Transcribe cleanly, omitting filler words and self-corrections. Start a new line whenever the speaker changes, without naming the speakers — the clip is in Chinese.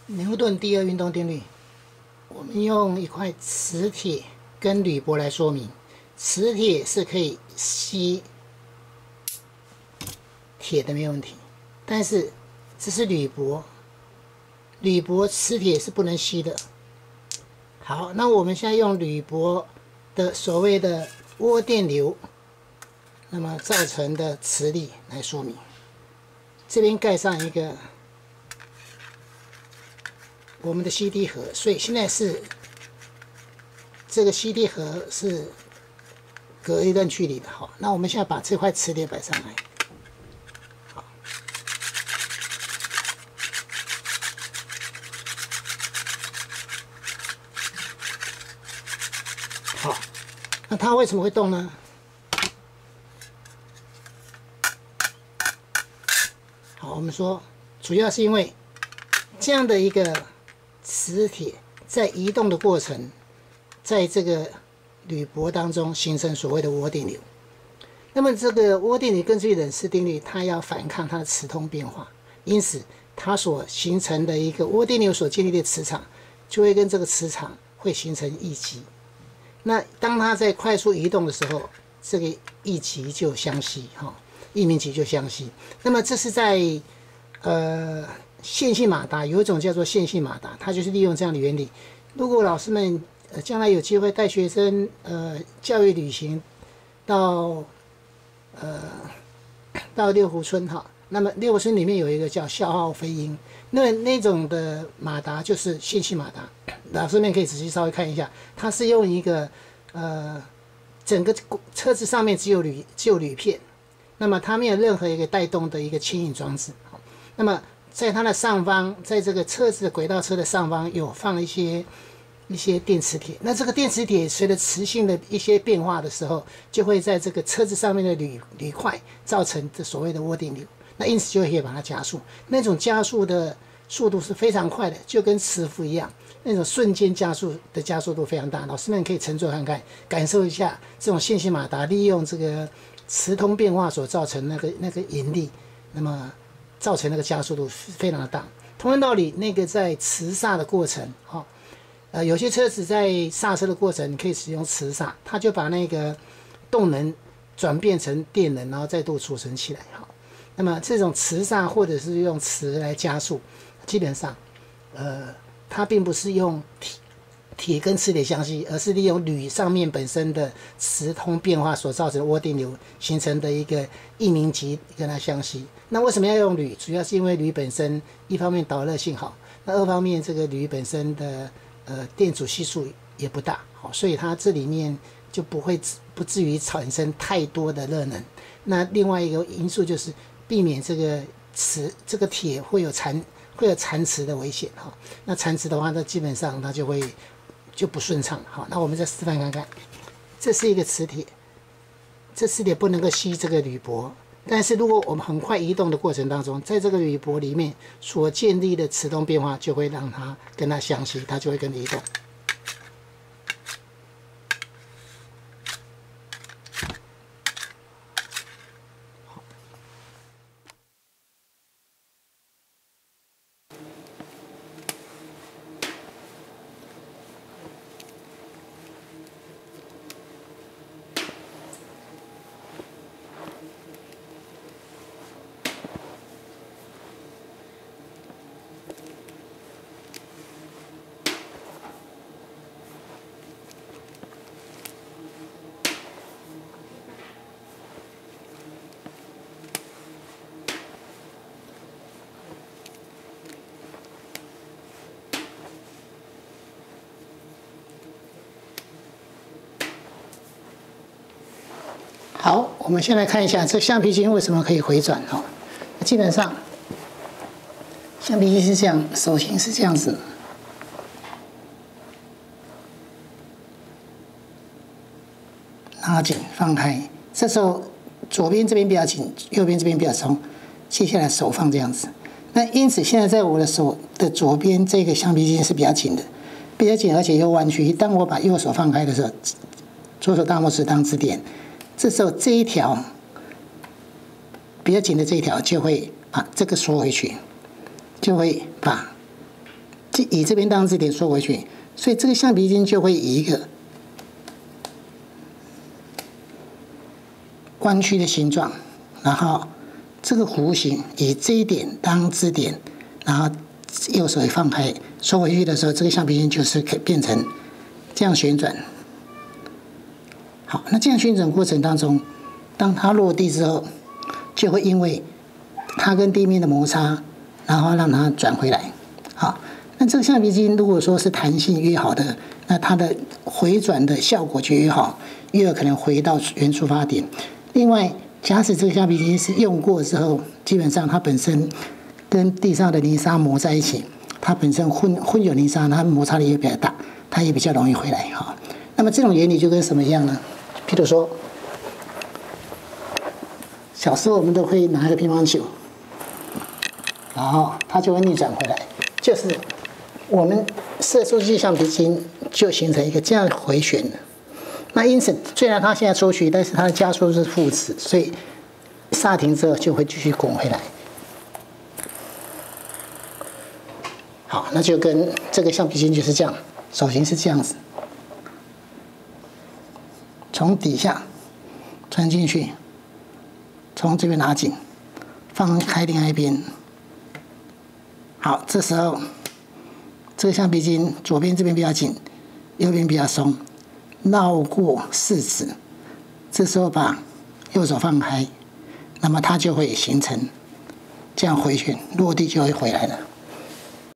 牛顿第二运动定律，我们用一块磁铁跟铝箔来说明。磁铁是可以吸铁的，没有问题。但是这是铝箔，铝箔磁铁是不能吸的。好，那我们现在用铝箔的所谓的涡电流，那么造成的磁力来说明。这边盖上一个我们的 CD 盒，所以现在是这个 CD 盒是隔一段距离的。好，那我们现在把这块磁铁摆上来。好，好，那它为什么会动呢？好，我们说主要是因为这样的一个磁铁在移动的过程，在这个铝箔当中形成所谓的涡电流。那么这个涡电流根据冷氏定律，它要反抗它的磁通变化，因此它所形成的一个涡电流所建立的磁场，就会跟这个磁场会形成异极。那当它在快速移动的时候，这个异极就相吸，异名极就相吸。那么这是在线性马达有一种叫做线性马达，它就是利用这样的原理。如果老师们将来有机会带学生教育旅行到六福村哈，那么六福村里面有一个叫笑傲飞鹰，那种的马达就是线性马达，老师们可以仔细稍微看一下，它是用一个整个车子上面只有铝片，那么它没有任何一个带动的一个牵引装置。那么在它的上方，在这个车子的轨道车的上方有放一些电磁铁，那这个电磁铁随着磁性的一些变化的时候，就会在这个车子上面的铝块造成这所谓的涡电流，那因此就可以把它加速。那种加速的速度是非常快的，就跟磁浮一样，那种瞬间加速的加速度非常大。老师们可以乘坐看看，感受一下这种线性马达利用这个磁通变化所造成那个引力，那么造成那个加速度非常的大。同样道理，那个在磁刹的过程，有些车子在刹车的过程，你可以使用磁刹，它就把那个动能转变成电能，然后再度储存起来。好，那么这种磁刹或者是用磁来加速，基本上，它并不是用铁跟磁铁相吸，而是利用铝上面本身的磁通变化所造成的涡电流形成的一个异名极跟它相吸。那为什么要用铝？主要是因为铝本身一方面导热性好，那二方面这个铝本身的电阻系数也不大，好，所以它这里面就不至于产生太多的热能。那另外一个因素就是避免这个铁会有残磁的危险哈。那残磁的话，那基本上它就不顺畅。好，那我们再示范看看，这是一个磁铁，这磁铁不能够吸这个铝箔。但是如果我们很快移动的过程当中，在这个铝箔里面所建立的磁动变化，就会让它跟它相吸，它就会跟着移动。好，我们先来看一下这橡皮筋为什么可以回转哦。基本上，橡皮筋是这样，手型是这样子，拉紧放开。这时候左边这边比较紧，右边这边比较松。接下来手放这样子。那因此现在在我的手的左边这个橡皮筋是比较紧的，而且又弯曲。当我把右手放开的时候，左手大拇指当支点。这时候这一条比较紧的这一条就会把这个缩回去，就会把以这边当支点缩回去，所以这个橡皮筋就会以一个弯曲的形状，然后这个弧形以这一点当支点，然后右手也放开，收回去的时候，这个橡皮筋就是可以变成这样旋转。好，那这样旋转过程当中，当它落地之后，就会因为它跟地面的摩擦，然后让它转回来。好，那这个橡皮筋如果说是弹性越好的，那它的回转的效果就越好，越有可能回到原出发点。另外，假使这个橡皮筋是用过之后，基本上它本身跟地上的泥沙磨在一起，它本身混有泥沙，它摩擦力也比较大，它也比较容易回来哈。那么这种原理就跟什么一样呢？譬如说，小时候我们都会拿一个乒乓球，然后它就会逆转回来，就是我们射出去橡皮筋就形成一个这样回旋的。那因此，虽然它现在出去，但是它的加速是负值，所以刹停之后就会继续滚回来。好，那就跟这个橡皮筋就是这样，手型是这样子，从底下穿进去，从这边拿紧，放开另外一边。好，这时候这个橡皮筋左边这边比较紧，右边比较松。绕过4指，这时候把右手放开，那么它就会形成这样回旋，落地就会回来了。